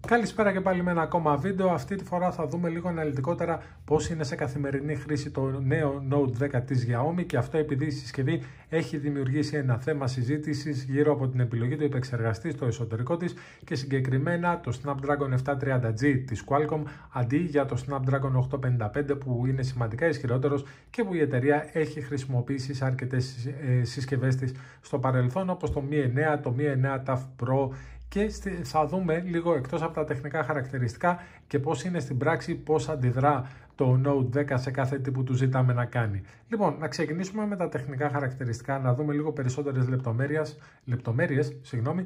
Καλησπέρα και πάλι με ένα ακόμα βίντεο. Αυτή τη φορά θα δούμε λίγο αναλυτικότερα πώς είναι σε καθημερινή χρήση το νέο Note 10 της Xiaomi, και αυτό επειδή η συσκευή έχει δημιουργήσει ένα θέμα συζήτησης γύρω από την επιλογή του επεξεργαστή στο εσωτερικό της και συγκεκριμένα το Snapdragon 730G της Qualcomm αντί για το Snapdragon 855 που είναι σημαντικά ισχυρότερος και που η εταιρεία έχει χρησιμοποιήσει σε αρκετές συσκευές της στο παρελθόν, όπως το Mi 9, το Mi 9 TUF Pro, και θα δούμε λίγο εκτός από τα τεχνικά χαρακτηριστικά και πώς είναι στην πράξη, πώς αντιδρά το Note 10 σε κάθε τι που του ζητάμε να κάνει. Λοιπόν, να ξεκινήσουμε με τα τεχνικά χαρακτηριστικά, να δούμε λίγο περισσότερες λεπτομέρειες.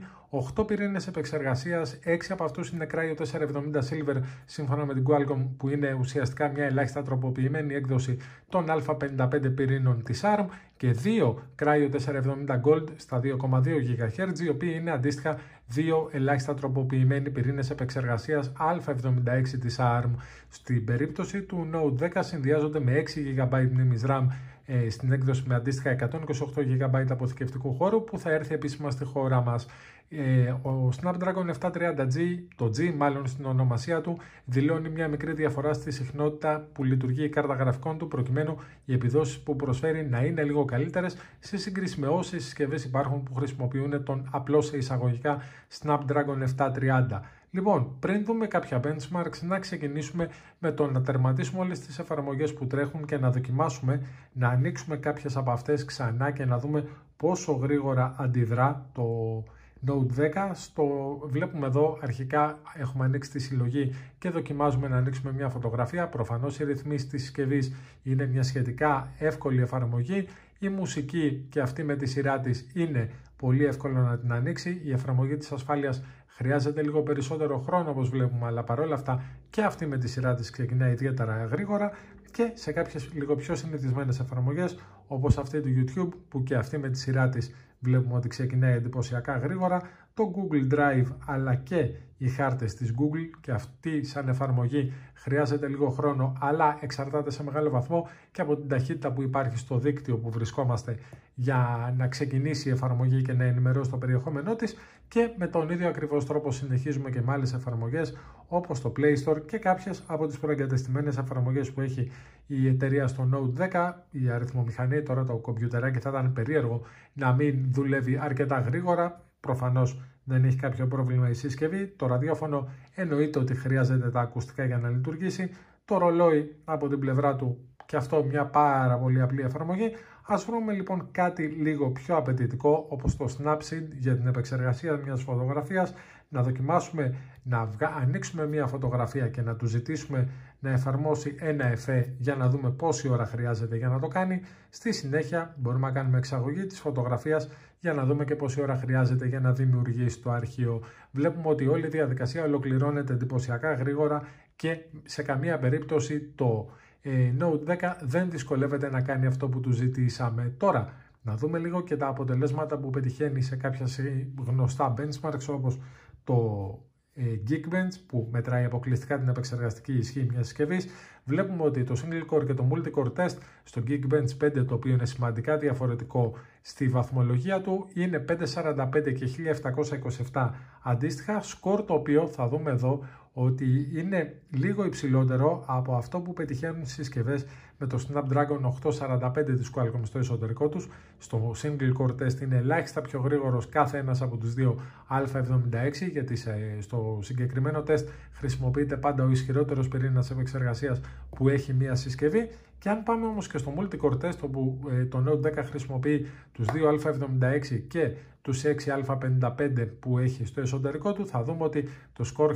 8 πυρήνες επεξεργασίας, 6 από αυτούς είναι Cryo 470 Silver σύμφωνα με την Qualcomm, που είναι ουσιαστικά μια ελάχιστα τροποποιημένη έκδοση των α55 πυρήνων της ARM, και 2 Cryo 470 Gold στα 2,2 GHz, οι οποίοι είναι αντίστοιχα 2 ελάχιστα τροποποιημένοι πυρήνες επεξεργασίας α76 της ARM. Στην περίπτωση του Note 10 συνδυάζονται με 6 GB μνήμης RAM στην έκδοση με αντίστοιχα 128 GB αποθηκευτικού χώρου, που θα έρθει επίσημα στη χώρα μας. Ο Snapdragon 730G, το G μάλλον στην ονομασία του, δηλώνει μια μικρή διαφορά στη συχνότητα που λειτουργεί η κάρτα γραφικών του, προκειμένου οι επιδόσεις που προσφέρει να είναι λίγο καλύτερες σε σύγκριση με όσες συσκευές υπάρχουν που χρησιμοποιούν τον απλό σε εισαγωγικά Snapdragon 730. Λοιπόν, πριν δούμε κάποια benchmarks, να ξεκινήσουμε με το να τερματίσουμε όλες τις εφαρμογές που τρέχουν και να δοκιμάσουμε, να ανοίξουμε κάποιες από αυτές ξανά και να δούμε πόσο γρήγορα αντιδρά το Note 10. Βλέπουμε εδώ αρχικά έχουμε ανοίξει τη συλλογή και δοκιμάζουμε να ανοίξουμε μια φωτογραφία. Προφανώς οι ρυθμίσεις της συσκευής είναι μια σχετικά εύκολη εφαρμογή. Η μουσική και αυτή με τη σειρά της είναι πολύ εύκολο να την ανοίξει. Η εφαρμογή της ασφάλειας χρειάζεται λίγο περισσότερο χρόνο όπως βλέπουμε, αλλά παρόλα αυτά και αυτή με τη σειρά της ξεκινάει ιδιαίτερα γρήγορα, και σε κάποιες λίγο πιο συνηθισμένες εφαρμογές όπως αυτή του YouTube, που και αυτή με τη σειρά της βλέπουμε ότι ξεκινάει εντυπωσιακά γρήγορα, το Google Drive αλλά και οι χάρτες της Google, και αυτή σαν εφαρμογή χρειάζεται λίγο χρόνο, αλλά εξαρτάται σε μεγάλο βαθμό και από την ταχύτητα που υπάρχει στο δίκτυο που βρισκόμαστε για να ξεκινήσει η εφαρμογή και να ενημερώσει το περιεχόμενό της, και με τον ίδιο ακριβώς τρόπο συνεχίζουμε και με άλλες εφαρμογές όπως το Play Store και κάποιες από τις προεγκατεστημένες εφαρμογές που έχει η εταιρεία στο Note 10. Η αριθμομηχανή, τώρα το κομπιουτεράκι, θα ήταν περίεργο να μην δουλεύει αρκετά γρήγορα. Προφανώς δεν έχει κάποιο πρόβλημα η συσκευή. Το ραδιόφωνο εννοείται ότι χρειάζεται τα ακουστικά για να λειτουργήσει. Το ρολόι από την πλευρά του, και αυτό μια πάρα πολύ απλή εφαρμογή. Ας βρούμε λοιπόν κάτι λίγο πιο απαιτητικό όπως το Snapseed για την επεξεργασία μιας φωτογραφίας, να δοκιμάσουμε να ανοίξουμε μια φωτογραφία και να του ζητήσουμε να εφαρμόσει ένα εφέ για να δούμε πόση ώρα χρειάζεται για να το κάνει. Στη συνέχεια μπορούμε να κάνουμε εξαγωγή της φωτογραφίας για να δούμε και πόση ώρα χρειάζεται για να δημιουργήσει το αρχείο. Βλέπουμε ότι όλη η διαδικασία ολοκληρώνεται εντυπωσιακά γρήγορα και σε καμία περίπτωση το Note 10 δεν δυσκολεύεται να κάνει αυτό που του ζητήσαμε. Τώρα, να δούμε λίγο και τα αποτελέσματα που πετυχαίνει σε κάποια γνωστά benchmarks όπως το Geekbench, που μετράει αποκλειστικά την επεξεργαστική ισχύ μιας συσκευής. Βλέπουμε ότι το single core και το multi-core test στο Geekbench 5, το οποίο είναι σημαντικά διαφορετικό στη βαθμολογία του, είναι 545 και 1727 αντίστοιχα, σκορ το οποίο θα δούμε εδώ ότι είναι λίγο υψηλότερο από αυτό που πετυχαίνουν στις συσκευές με το Snapdragon 845 της Qualcomm στο εσωτερικό τους. Στο single core test είναι ελάχιστα πιο γρήγορος κάθε ένας από τους δύο α76, γιατί στο συγκεκριμένο τεστ χρησιμοποιείται πάντα ο ισχυρότερος πυρήνας επεξεργασίας που έχει μία συσκευή. Και αν πάμε όμως και στο multi-core test, όπου το Note 10 χρησιμοποιεί τους δύο α76 και τους 6α55 που έχει στο εσωτερικό του, θα δούμε ότι το σκορ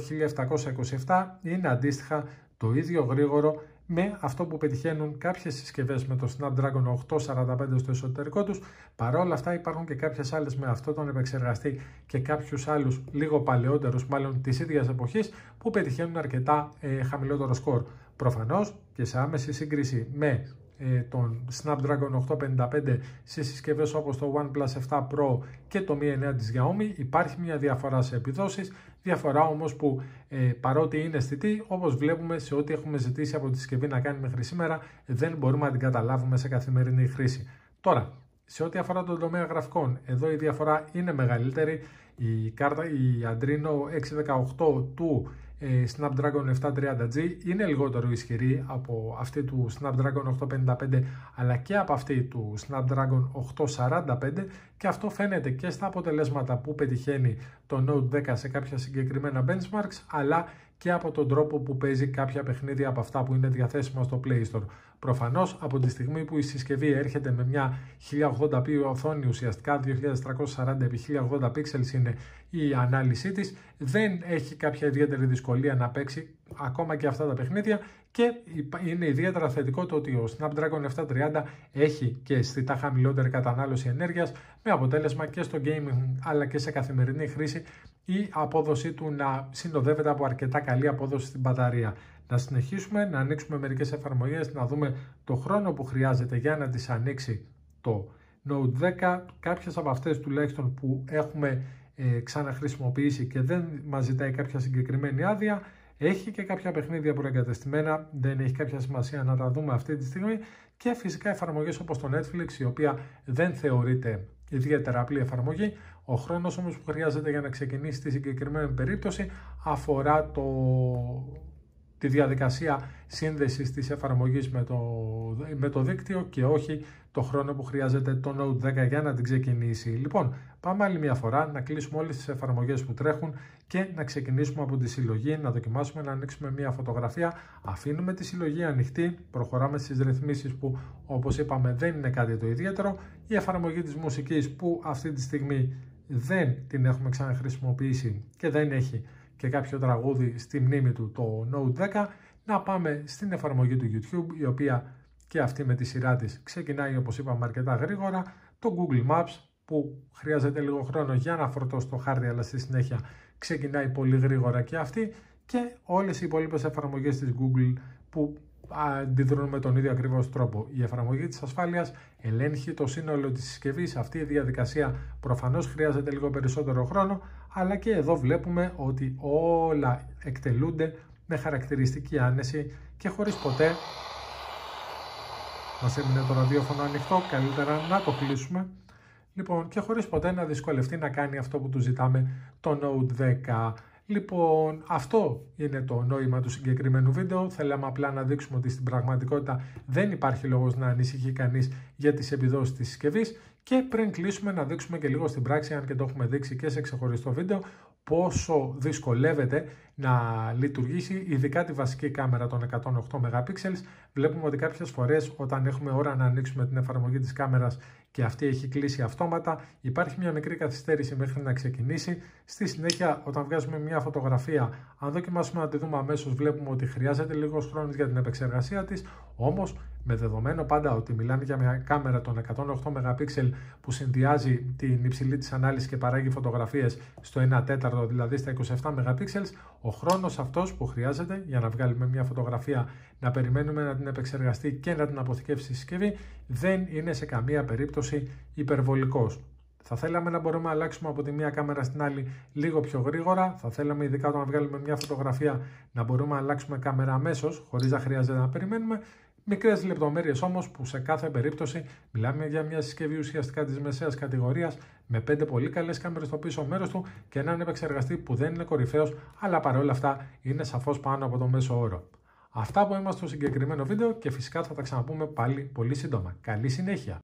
1727 είναι αντίστοιχα το ίδιο γρήγορο με αυτό που πετυχαίνουν κάποιες συσκευές με το Snapdragon 845 στο εσωτερικό τους. Παρόλα αυτά υπάρχουν και κάποιες άλλες με αυτό τον επεξεργαστή και κάποιους άλλους λίγο παλαιότερους, μάλλον της ίδιας εποχής, που πετυχαίνουν αρκετά χαμηλότερο σκορ. Προφανώς και σε άμεση σύγκριση με τον Snapdragon 855 σε συσκευές όπως το OnePlus 7 Pro και το Mi 9 της Xiaomi υπάρχει μια διαφορά σε επιδόσεις, διαφορά όμως που παρότι είναι αισθητή, όπως βλέπουμε σε ό,τι έχουμε ζητήσει από τη συσκευή να κάνει μέχρι σήμερα, δεν μπορούμε να την καταλάβουμε σε καθημερινή χρήση. Τώρα, σε ό,τι αφορά τον τομέα γραφικών, εδώ η διαφορά είναι μεγαλύτερη. Η Adreno 618 του Snapdragon 730G είναι λιγότερο ισχυρή από αυτή του Snapdragon 855 αλλά και από αυτή του Snapdragon 845 και αυτό φαίνεται και στα αποτελέσματα που πετυχαίνει το Note 10 σε κάποια συγκεκριμένα benchmarks αλλά και από τον τρόπο που παίζει κάποια παιχνίδια από αυτά που είναι διαθέσιμα στο Play Store. Προφανώς από τη στιγμή που η συσκευή έρχεται με μια 1080p οθόνη, ουσιαστικά 2340x1080 pixels είναι η ανάλυση της, δεν έχει κάποια ιδιαίτερη δυσκολία να παίξει ακόμα και αυτά τα παιχνίδια και είναι ιδιαίτερα θετικό το ότι ο Snapdragon 730 έχει και αισθητά χαμηλότερη κατανάλωση ενέργειας με αποτέλεσμα και στο gaming αλλά και σε καθημερινή χρήση η απόδοσή του να συνοδεύεται από αρκετά καλή απόδοση στην μπαταρία. Να συνεχίσουμε να ανοίξουμε μερικές εφαρμογές, να δούμε το χρόνο που χρειάζεται για να τις ανοίξει το Note 10. Κάποιες από αυτές τουλάχιστον που έχουμε ξαναχρησιμοποιήσει και δεν μας ζητάει κάποια συγκεκριμένη άδεια. Έχει και κάποια παιχνίδια προεγκατεστημένα, δεν έχει κάποια σημασία να τα δούμε αυτή τη στιγμή και φυσικά εφαρμογές όπως το Netflix, η οποία δεν θεωρείται ιδιαίτερα απλή εφαρμογή. Ο χρόνος όμως που χρειάζεται για να ξεκινήσει τη συγκεκριμένη περίπτωση αφορά τη διαδικασία σύνδεσης της εφαρμογής με το δίκτυο και όχι το χρόνο που χρειάζεται το Note 10 για να την ξεκινήσει. Λοιπόν, πάμε άλλη μια φορά να κλείσουμε όλες τις εφαρμογές που τρέχουν και να ξεκινήσουμε από τη συλλογή, να δοκιμάσουμε να ανοίξουμε μια φωτογραφία. Αφήνουμε τη συλλογή ανοιχτή, προχωράμε στις ρυθμίσεις που όπως είπαμε δεν είναι κάτι το ιδιαίτερο. Η εφαρμογή της μουσικής που αυτή τη στιγμή δεν την έχουμε ξαναχρησιμοποιήσει και δεν έχει και κάποιο τραγούδι στη μνήμη του το Note 10, να πάμε στην εφαρμογή του YouTube, η οποία και αυτή με τη σειρά της ξεκινάει όπως είπαμε αρκετά γρήγορα, το Google Maps που χρειάζεται λίγο χρόνο για να φορτώσει το χάρτη αλλά στη συνέχεια ξεκινάει πολύ γρήγορα και αυτή και όλες οι υπόλοιπες εφαρμογές της Google που αντιδρούν με τον ίδιο ακριβώς τρόπο. Η εφαρμογή της ασφάλειας ελέγχει το σύνολο της συσκευής. Αυτή η διαδικασία προφανώς χρειάζεται λίγο περισσότερο χρόνο, αλλά και εδώ βλέπουμε ότι όλα εκτελούνται με χαρακτηριστική άνεση και χωρίς ποτέ, μας έμεινε το ραδιόφωνο ανοιχτό, καλύτερα να το κλείσουμε. Λοιπόν, και χωρίς ποτέ να δυσκολευτεί να κάνει αυτό που του ζητάμε το Note 10. Λοιπόν, αυτό είναι το νόημα του συγκεκριμένου βίντεο. Θέλαμε απλά να δείξουμε ότι στην πραγματικότητα δεν υπάρχει λόγος να ανησυχεί κανείς για τις επιδόσεις της συσκευής και πριν κλείσουμε να δείξουμε και λίγο στην πράξη, αν και το έχουμε δείξει και σε ξεχωριστό βίντεο, πόσο δυσκολεύεται να λειτουργήσει ειδικά τη βασική κάμερα των 108 MP. Βλέπουμε ότι κάποιες φορές όταν έχουμε ώρα να ανοίξουμε την εφαρμογή της κάμερας και αυτή έχει κλείσει αυτόματα, υπάρχει μια μικρή καθυστέρηση μέχρι να ξεκινήσει. Στη συνέχεια, όταν βγάζουμε μια φωτογραφία, αν δοκιμάσουμε να τη δούμε αμέσως, βλέπουμε ότι χρειάζεται λίγος χρόνος για την επεξεργασία της. Όμως, με δεδομένο πάντα ότι μιλάμε για μια κάμερα των 108 MP που συνδυάζει την υψηλή της ανάλυση και παράγει φωτογραφίες στο 1/4, δηλαδή στα 27 MP, ο χρόνος αυτός που χρειάζεται για να βγάλουμε μια φωτογραφία, να περιμένουμε να την επεξεργαστεί και να την αποθηκεύσει η συσκευή, δεν είναι σε καμία περίπτωση υπερβολικός. Θα θέλαμε να μπορούμε να αλλάξουμε από τη μία κάμερα στην άλλη λίγο πιο γρήγορα. Θα θέλαμε ειδικά όταν βγάλουμε μια φωτογραφία να μπορούμε να αλλάξουμε κάμερα αμέσως, χωρίς να χρειάζεται να περιμένουμε. Μικρές λεπτομέρειες όμως που σε κάθε περίπτωση μιλάμε για μια συσκευή ουσιαστικά της μεσαίας κατηγορίας με 5 πολύ καλές κάμερες στο πίσω μέρος του και έναν επεξεργαστή που δεν είναι κορυφαίος, αλλά παρόλα αυτά είναι σαφώς πάνω από το μέσο όρο. Αυτά που είμαστε στο συγκεκριμένο βίντεο και φυσικά θα τα ξαναπούμε πάλι πολύ σύντομα. Καλή συνέχεια!